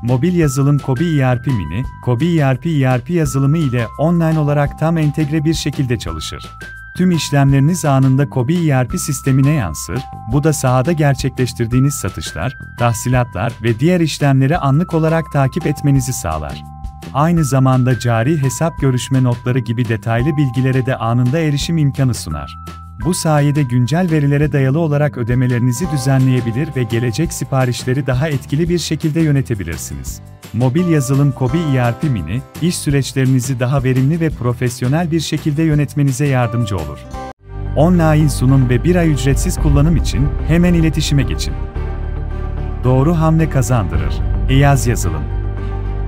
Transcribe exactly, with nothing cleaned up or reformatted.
Mobil yazılım Kobi E R P Mini, Kobi E R P E R P yazılımı ile online olarak tam entegre bir şekilde çalışır. Tüm işlemleriniz anında Kobi E R P sistemine yansır, bu da sahada gerçekleştirdiğiniz satışlar, tahsilatlar ve diğer işlemleri anlık olarak takip etmenizi sağlar. Aynı zamanda cari hesap görüşme notları gibi detaylı bilgilere de anında erişim imkanı sunar. Bu sayede güncel verilere dayalı olarak ödemelerinizi düzenleyebilir ve gelecek siparişleri daha etkili bir şekilde yönetebilirsiniz. Mobil yazılım Kobi E R P Mini, iş süreçlerinizi daha verimli ve profesyonel bir şekilde yönetmenize yardımcı olur. Online sunum ve bir ay ücretsiz kullanım için hemen iletişime geçin. Doğru hamle kazandırır. Eyaz Yazılım